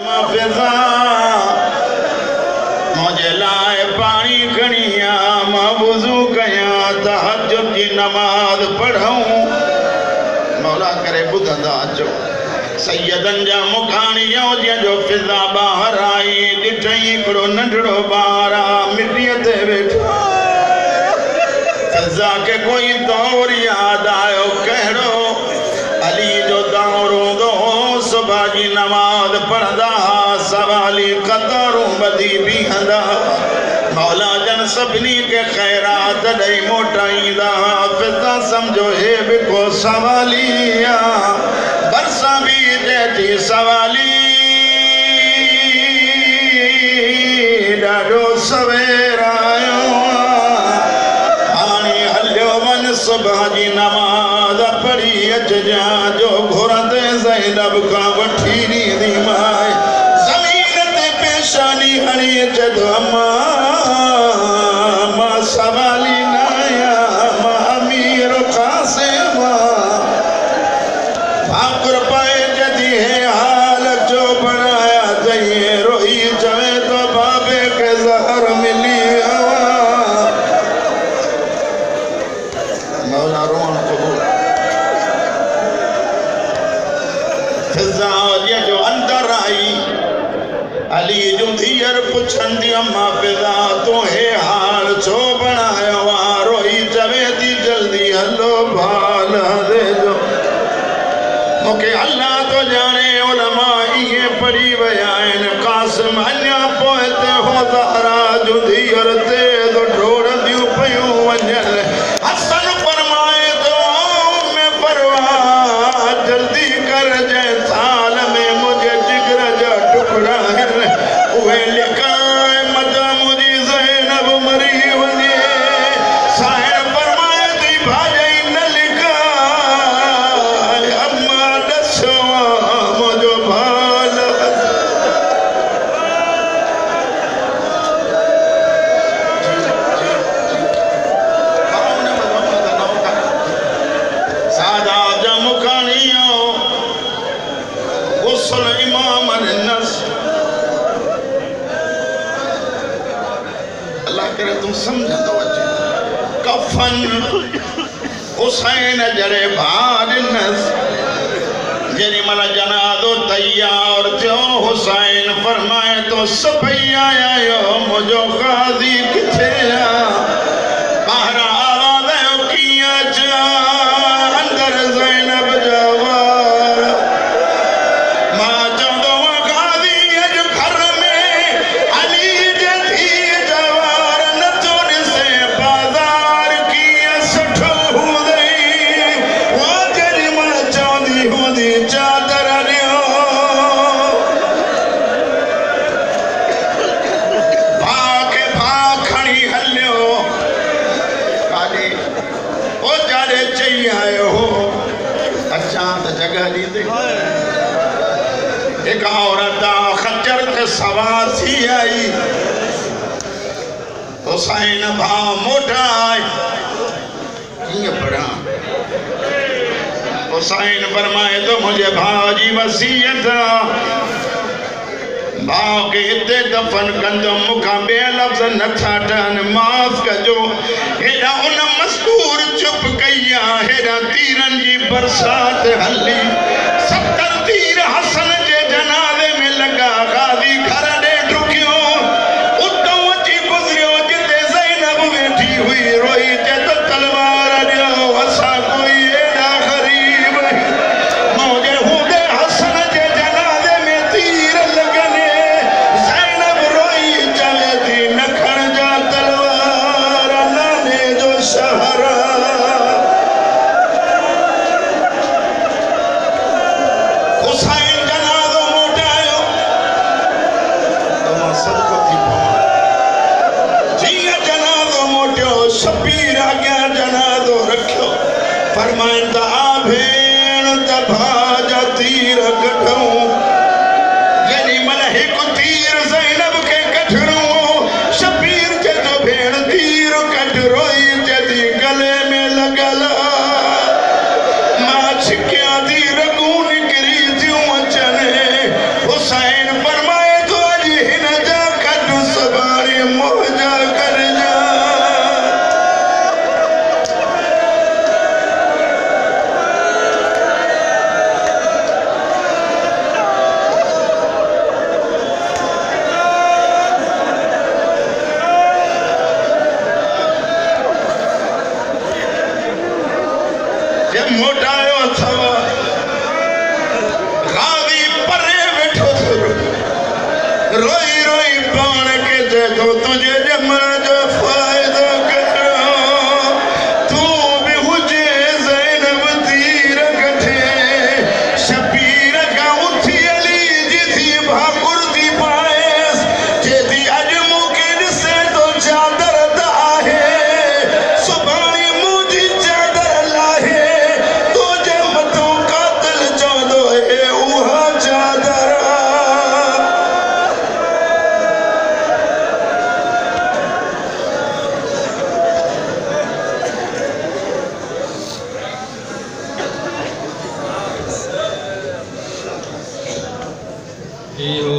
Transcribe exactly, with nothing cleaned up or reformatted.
फिजा मुझे लाए पानी खणिया मां वुजू कया तहज्जुद की नमाज पढ़ूं मौला करे बुधंदा अचो सैयदन जा मुखाणियों जो फिजा बाहर आई ॾिठई हिकिड़ो नंढड़ो ॿार मिटीअ ते वेठो फिजा के कोई दौर याद आयो कहिड़ो अली जो दौर हूंदो सुबह जी नमाज पढ़ंदा सवाली कदरूं ॿधी बीहंदा मौला जन सभिनी के खैरात ॾेई मोटाईंदा फिजा समझो हे बि को सवाली बरसा भी देती सवाली ॾाढो सवेर आयो हाणे हलियो वञ सुबह जी नमाज पढ़ी अचजा जो घुरंदे ज़ैनब खां वठी ॾींदी माए ज़मीन ते पेशानी हणी अचदो अम्मा मां सवाली न आहियां मां अमीर क़ासिम भाकुर पाए जदी है हाल जो बनाया जइए रोई चवे तो बाबे के जहर मिली मौला रोन कबूल फिजा ये जो अंदर आई अली जो धीर पुछंदी अम्मा फिजा तो हे हाल छो बनायो रोई चवे थी जल्दी हलो भाल दे जो मुके अल्लाह तो जाने उलमा ये पढ़ी वया आहिनि कासिम अञा पोइ ते हो ज़हरा जो धीअर ते तो ढोरंदियूं पयूं वञनि हसन फरमाए तो में परवाह जल्दी कर जंहिं साल में मुझे जिगर जा टुकड़ा आहिनि उहे लिकाए मता मुंहिंजी ज़ैनब मरी वञे साहिर फरमाए थी भाॼई न लिकाए अम्मा ॾसो मुंहिंजो भाल सादा जा मुखाणियो गुस्ल इमाम नस अल्लाह करे तुम समझंदो अचे कफन हुसैन जड़े भार नस जेरी मला जनादो तैयार थियो हुसैन फरमाए तो सभई आया यो मुझो गाजी किथे बाहर आवाज आयो किया जा अंदर ज़ैनब जवार मां चंदो गाजी अज घर में अली जे थी जवार न तो से बाजार की सुठो हुदई वो जेरी मला चंदी हुदी चादर रियो भाके भाग खणी हलियो काॾे ओ जाॾे चई आयो हो अचां त जगह ॾींदे एक औरत खच्चर ते सवार थी आई हुसैन भाउ मोटा कीअं पढ़ां हुसैन फरमाए तो मुझे भाउ जी वसीयत भाउ के हिते दफन कंदुमि मूंखां ॿिया लफ़्ज़ नथा ठहनि माफ़ कजो हेॾा उन मस्तूर चुप कई आहे हेॾा तीरनि जी बरसात हली सतरि तीर हसन जे जनाज़े में लॻा गाज़ी घर ॾे डुकियो उतां अची गुज़रियो जिते ज़ैनब वेठी हुई रोई चए त तलवार ॾियो असां कोई एॾा ग़रीब मुंहिंजे हूंदे हसन जे जनाज़े में तीर लॻनि ज़ैनब रोई चवे थी न खणजा तलवार नाने जो शहर हुसैन जनाज़ो मोटायो तो मां सदको थी पवां जीअं जनाज़ो मोटियो शबीर अॻियां जनाज़ो रखियो फरमाइनि त आ भेण त भाॼा तीर कढूं जेॾी महिल हिकु तीर ज़ैनब खे कढणो शबीर चए थो भेण तीर कढ रोई चए थी गले में लॻल मां छिकियां थी रगूं निकिरी थियूं अचनि हुसैन फरमाए रोई रोई पान के जदों तुझे जमन जो फायदा करो तू भी हुजे ज़ैनब तीर कठे शबीर का उठी अली जी थी भाकुर थी पाएस जेदी अज मुकिन से तो चादर दाहे सुभानी मुझी चादर लाहे तुझे मतों कातिल चौदो है उहा चादर हो